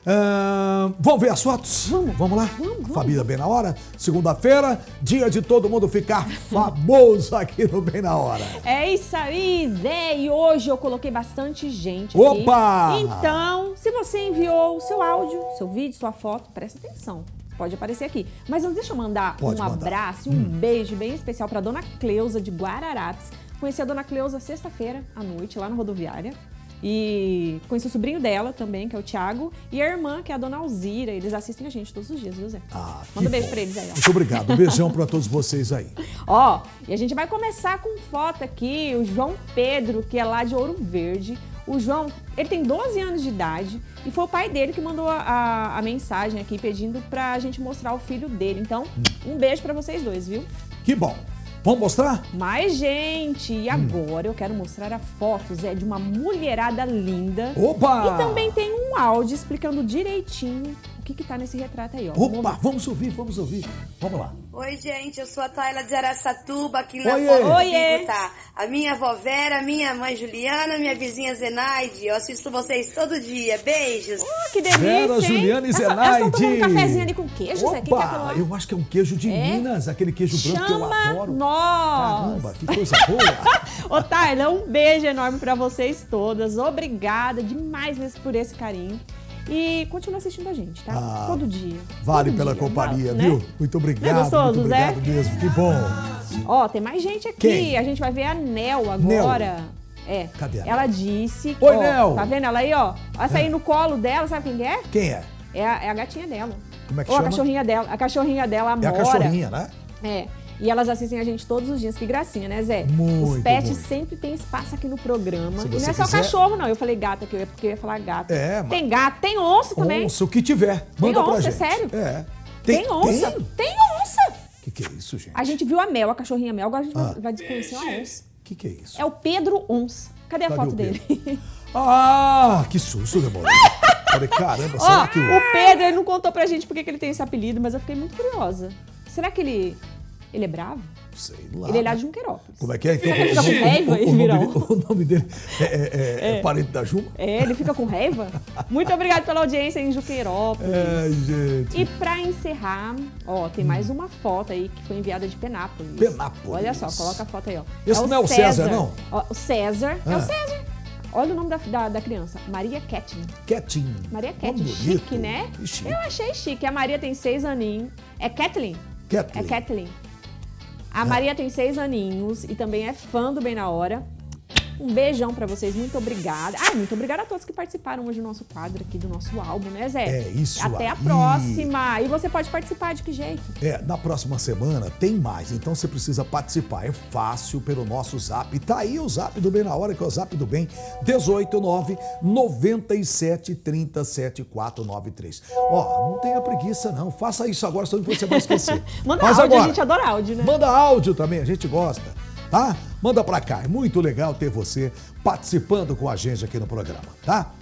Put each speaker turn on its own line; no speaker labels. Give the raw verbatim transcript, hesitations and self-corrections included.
Uh, vamos ver as fotos?
Vamos.
Vamos lá?
Vamos, vamos.
Família Bem na Hora, segunda-feira, dia de todo mundo ficar famoso aqui no Bem na Hora.
É isso aí, Zé. E hoje eu coloquei bastante gente aqui.
Opa!
Então, se você enviou o seu áudio, seu vídeo, sua foto, presta atenção. Pode aparecer aqui. Mas antes, deixa eu mandar
Pode
um
mandar.
abraço e um
Hum.
beijo bem especial para dona Cleusa de Guararapes. Conheci a dona Cleusa sexta-feira à noite, lá na rodoviária. E conheci o sobrinho dela também, que é o Thiago, e a irmã, que é a dona Alzira. Eles assistem a gente todos os dias, viu, Zé?
Ah,
Manda um beijo
bom.
pra eles aí, ó.
Muito obrigado. Um beijão pra todos vocês aí.
Ó, e a gente vai começar com foto aqui, o João Pedro, que é lá de Ouro Verde. O João, ele tem doze anos de idade e foi o pai dele que mandou a, a, a mensagem aqui pedindo pra gente mostrar o filho dele. Então, um beijo pra vocês dois, viu?
Que bom. Vamos mostrar?
Mas, gente, e agora eu quero mostrar a foto, Zé, de uma mulherada linda.
Opa!
E também tem um áudio explicando direitinho o que que tá nesse retrato aí, ó.
Opa, vamos ouvir, vamos ouvir. Vamos lá.
Oi, gente, eu sou a Tayla de Araçatuba, aqui na
Oiê.
foto do
Oiê.
Bingo tá a minha avó Vera, minha mãe Juliana, minha vizinha Zenaide. Eu assisto vocês todo dia. Beijos.
Oh, que delícia,
Vera,
hein?
Juliana e
Elas tão-
Zenaide.
Elas estão tomando um cafezinho ali com queijo, Zé? O que que é aquilo
Opa,
lá?
eu acho que é um queijo de
É?
Minas, aquele queijo branco que eu
Chama
adoro.
nós!
Caramba, que coisa boa.
Ô, Tayla, um beijo enorme pra vocês todas. Obrigada demais mesmo por esse carinho. E continua assistindo a gente, tá?
Ah,
Todo dia.
Vale
Todo
pela
dia,
companhia,
né?
viu? Muito obrigado,
Não é gostoso,
muito
Zé?
obrigado mesmo. Que bom.
Ó, tem mais gente aqui.
Quem?
A gente vai ver a Nel agora. É.
Cadê a
Ela
Nel?
disse...
Oi,
ó,
Nel.
Tá vendo ela aí, ó? Ela saiu no colo dela, sabe quem que é?
Quem é?
É a, é a gatinha dela.
Como é que
Ou
chama?
a cachorrinha dela. A cachorrinha dela, a
É a
Amora.
cachorrinha, né?
É. E elas assistem a gente todos os dias. Que gracinha, né, Zé?
Muito,
Os pets
muito.
sempre tem espaço aqui no programa.
Se
E não
você
é só
quiser-
cachorro, não. Eu falei gata aqui, porque eu ia falar gata.
É, mas-
Tem gato, tem onça também.
Onça, o que tiver. Manda
Tem
pra
onça,
gente.
sério?
É.
Tem, onça.
Tem?
Tem onça.
Que que é isso, gente?
A gente viu a Mel, a cachorrinha Mel. Agora a gente
Ah.
vai desconhecer uma onça.
Que que é isso?
É o Pedro Onça. Cadê a
Cadê
foto
o
dele?
Ah, que susto, demorou. Falei, caramba,
Ó,
será que o...
o Pedro, ele não contou pra gente porque que ele tem esse apelido, mas eu fiquei muito curiosa. Será que ele... Ele é bravo?
Sei lá.
Ele é lá de Junquerópolis.
Como é que é? Então,
Será que ele fica com raiva,
o, o,
Virão?
nome, dele- o nome dele é, é- é- é parente da Juma?
É, ele fica com raiva? Muito obrigado pela audiência em Juqueirópolis.
É, gente.
E pra encerrar, ó, tem mais uma foto aí que foi enviada de Penápolis.
Penápolis.
Olha só, coloca a foto aí, ó.
Esse
o
não é o César, não?
Ó, o César, é
Ah.
o César. Olha o nome da, da, da criança, Maria Ketlin.
Quietinho.
Maria
Nome
Ketlin,
bonito.
chique, né?
Que chique.
Eu achei chique. A Maria tem seis aninhos. É Ketlin?
Kathleen.
É Ketlin. A Maria tem seis aninhos e também é fã do Bem na Hora. Um beijão pra vocês, muito obrigada. Ah, muito obrigada a todos que participaram hoje do nosso quadro aqui, do nosso álbum, né, Zé?
É isso
Até a
aí.
próxima. E você pode participar de que jeito?
É, na próxima semana tem mais, então você precisa participar. É fácil pelo nosso zap. Tá aí o zap do Bem na Hora, que é o zap do Bem, dezoito nove noventa e sete trinta setenta e quatro noventa e três. Ó, não tenha preguiça não, faça isso agora, senão você vai esquecer.
Manda
Faz
áudio,
agora.
a gente adora áudio, né?
Manda áudio também, a gente gosta, tá? Manda pra cá, é muito legal ter você participando com a gente aqui no programa, tá?